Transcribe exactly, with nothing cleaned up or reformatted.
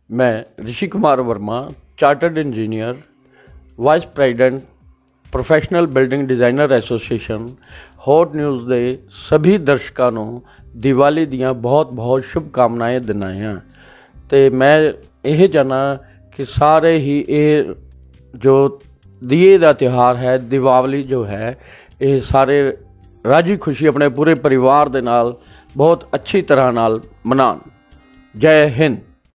मैं Rishi Kumar Verma, chartered engineer, vice president professional building designer association hot news ਦੇ ਸਭੀ ਦਰਸ਼ਕਾਂ ਨੂੰ ਦੀਵਾਲੀ ਦੀਆਂ ਬਹੁਤ-ਬਹੁਤ ਸ਼ੁਭਕਾਮਨਾएं ਦਿੰਦਾ ਹਾਂ। ਤੇ ਮੈਂ ਇਹ ਚਾਹੁੰਦਾ ਕਿ ਸਾਰੇ ਹੀ ਇਹ ਜੋ ਦੀਏ ਦਾ ਤਿਉਹਾਰ ਹੈ, ਦੀਵਾਲੀ ਜੋ ਹੈ, ਇਹ ਸਾਰੇ ਰਾਜੀ ਖੁਸ਼ੀ ਆਪਣੇ ਪੂਰੇ ਪਰਿਵਾਰ ਦੇ ਨਾਲ ਬਹੁਤ ਅੱਛੀ ਤਰ੍ਹਾਂ ਨਾਲ ਮਨਾਉਣ। ਜੈ ਹਿੰਦ।